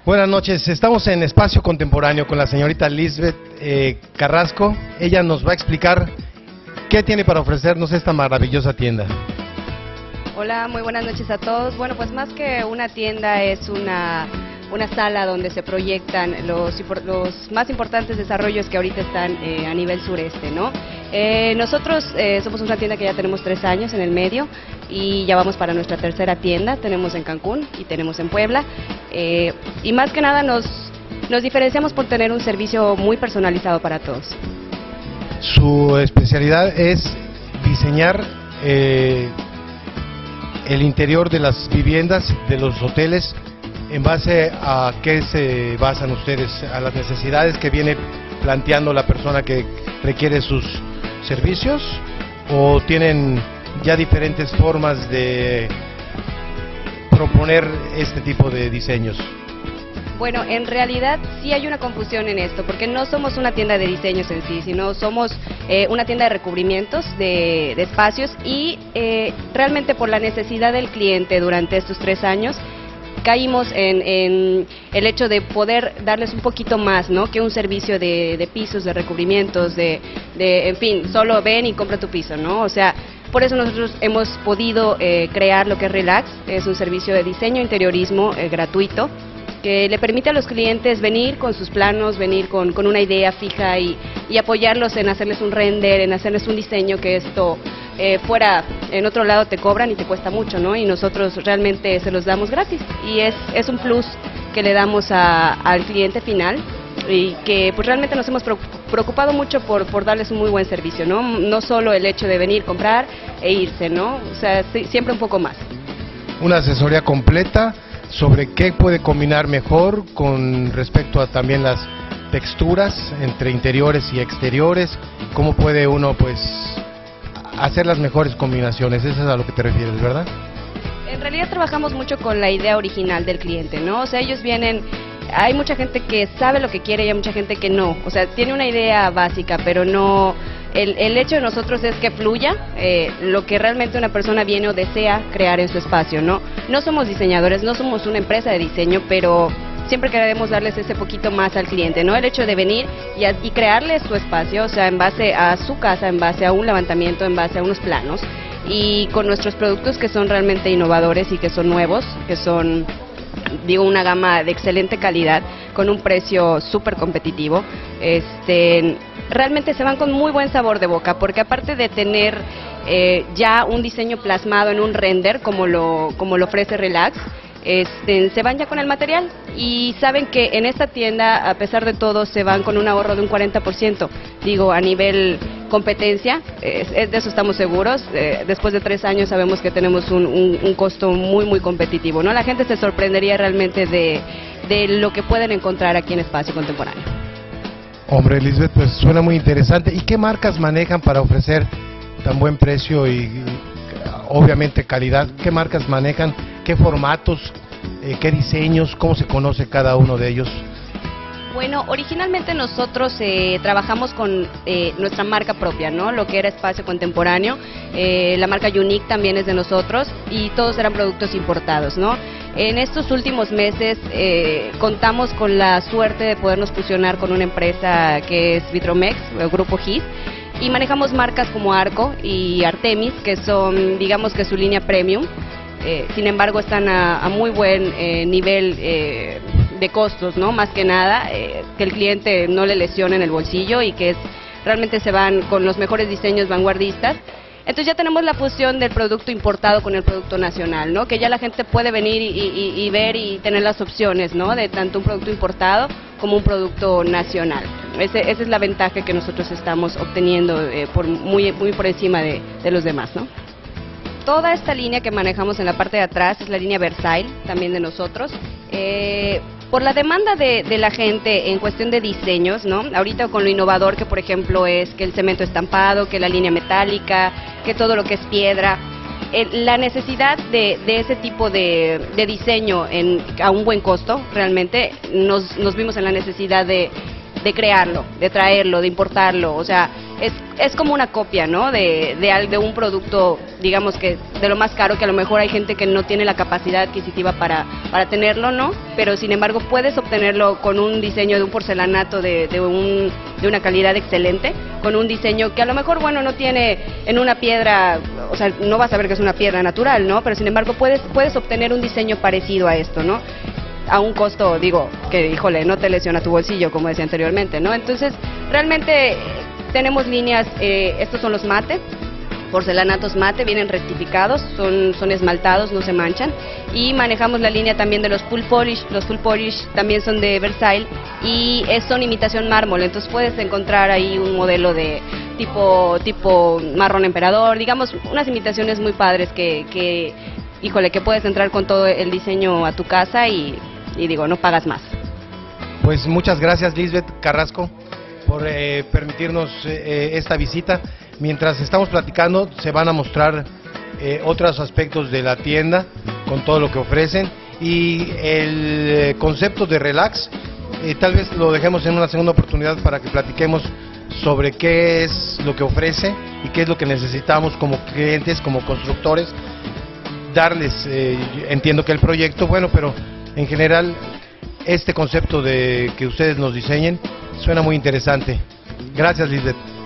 Buenas noches, estamos en Espacio Contemporáneo con la señorita Lisbeth Carrasco. Ella nos va a explicar qué tiene para ofrecernos esta maravillosa tienda. Hola, muy buenas noches a todos. Bueno, pues más que una tienda es una sala donde se proyectan los más importantes desarrollos que ahorita están a nivel sureste, ¿no? Nosotros somos una tienda que ya tenemos 3 años en el medio y ya vamos para nuestra tercera tienda. Tenemos en Cancún y tenemos en Puebla, y más que nada nos diferenciamos por tener un servicio muy personalizado para todos. Su especialidad es diseñar el interior de las viviendas, de los hoteles. ¿En base a qué se basan ustedes? ¿A las necesidades que viene planteando la persona que requiere sus servicios? ¿O tienen ya diferentes formas de proponer este tipo de diseños? Bueno, en realidad sí hay una confusión en esto, porque no somos una tienda de diseños en sí, sino somos una tienda de recubrimientos de espacios y realmente por la necesidad del cliente durante estos 3 años, caímos en el hecho de poder darles un poquito más, ¿no? Que un servicio de pisos, de recubrimientos, en fin, solo ven y compra tu piso, ¿no? O sea, por eso nosotros hemos podido crear lo que es Relax. Es un servicio de diseño e interiorismo gratuito, que le permite a los clientes venir con sus planos, venir con una idea fija y apoyarlos en hacerles un render, en hacerles un diseño que esto fuera, en otro lado te cobran y te cuesta mucho, ¿no? Y nosotros realmente se los damos gratis y es un plus que le damos al cliente final y que pues realmente nos hemos preocupado mucho por darles un muy buen servicio, ¿no? No solo el hecho de venir, comprar e irse, ¿no? O sea, siempre un poco más. Una asesoría completa sobre qué puede combinar mejor con respecto a también las texturas entre interiores y exteriores, cómo puede uno pues hacer las mejores combinaciones. Eso es a lo que te refieres, ¿verdad? En realidad trabajamos mucho con la idea original del cliente, ¿no? O sea, ellos vienen, hay mucha gente que sabe lo que quiere y hay mucha gente que no, o sea, tiene una idea básica, pero no. El hecho de nosotros es que fluya lo que realmente una persona viene o desea crear en su espacio, ¿no? No somos diseñadores, no somos una empresa de diseño, pero siempre queremos darles ese poquito más al cliente, ¿no? El hecho de venir y crearle su espacio, o sea, en base a su casa, en base a un levantamiento, en base a unos planos, y con nuestros productos que son realmente innovadores y que son nuevos, que son, digo, una gama de excelente calidad, con un precio súper competitivo. Realmente se van con muy buen sabor de boca, porque aparte de tener ya un diseño plasmado en un render, como lo ofrece Relax, se van ya con el material y saben que en esta tienda, a pesar de todo, se van con un ahorro de un 40%. Digo, a nivel competencia, de eso estamos seguros. Después de 3 años sabemos que tenemos un costo muy, muy competitivo, ¿no? La gente se sorprendería realmente de lo que pueden encontrar aquí en Espacio Contemporáneo. Hombre, Lisbeth, pues suena muy interesante. ¿Y qué marcas manejan para ofrecer tan buen precio y obviamente calidad? ¿Qué marcas manejan? ¿Qué formatos? ¿Qué diseños? ¿Cómo se conoce cada uno de ellos? Bueno, originalmente nosotros trabajamos con nuestra marca propia, ¿no? Lo que era Espacio Contemporáneo, la marca Unique también es de nosotros y todos eran productos importados, ¿no? En estos últimos meses contamos con la suerte de podernos fusionar con una empresa que es Vitromex, el grupo HIT, y manejamos marcas como Arco y Artemis, que son, digamos que su línea premium. Sin embargo, están a muy buen nivel de costos, ¿no? Más que nada, que el cliente no le lesione en el bolsillo y que realmente se van con los mejores diseños vanguardistas. Entonces ya tenemos la fusión del producto importado con el producto nacional, ¿no? Que ya la gente puede venir y ver y tener las opciones, ¿no? De tanto un producto importado como un producto nacional. Esa es la ventaja que nosotros estamos obteniendo muy por encima de los demás, ¿no? Toda esta línea que manejamos en la parte de atrás es la línea Versailles, también de nosotros. Por la demanda de la gente en cuestión de diseños, ¿no? Ahorita con lo innovador que, por ejemplo, es que el cemento estampado, que la línea metálica, que todo lo que es piedra, la necesidad de ese tipo de diseño a un buen costo, realmente nos vimos en la necesidad de crearlo, de traerlo, de importarlo, o sea, es como una copia, ¿no? De un producto, digamos que de lo más caro, que a lo mejor hay gente que no tiene la capacidad adquisitiva para tenerlo, ¿no? Pero sin embargo puedes obtenerlo con un diseño de un porcelanato de una calidad excelente, con un diseño que a lo mejor, bueno, no tiene en una piedra, o sea, no vas a ver que es una piedra natural, ¿no? Pero sin embargo puedes obtener un diseño parecido a esto, ¿no? A un costo, digo, que híjole, no te lesiona tu bolsillo, como decía anteriormente, ¿no? Entonces, realmente tenemos líneas, estos son los mate, porcelanatos mate, vienen rectificados, son esmaltados, no se manchan, y manejamos la línea también de los full polish también son de Versailles y son imitación mármol, entonces puedes encontrar ahí un modelo de tipo marrón emperador, digamos, unas imitaciones muy padres que híjole, que puedes entrar con todo el diseño a tu casa y digo, no pagas más. Pues muchas gracias, Lisbeth Carrasco, por permitirnos esta visita. Mientras estamos platicando, se van a mostrar otros aspectos de la tienda con todo lo que ofrecen, y el concepto de relax, tal vez lo dejemos en una segunda oportunidad para que platiquemos sobre qué es lo que ofrece y qué es lo que necesitamos como clientes, como constructores, darles, entiendo que el proyecto, bueno, pero en general este concepto de que ustedes nos diseñen suena muy interesante. Gracias, Lisbeth.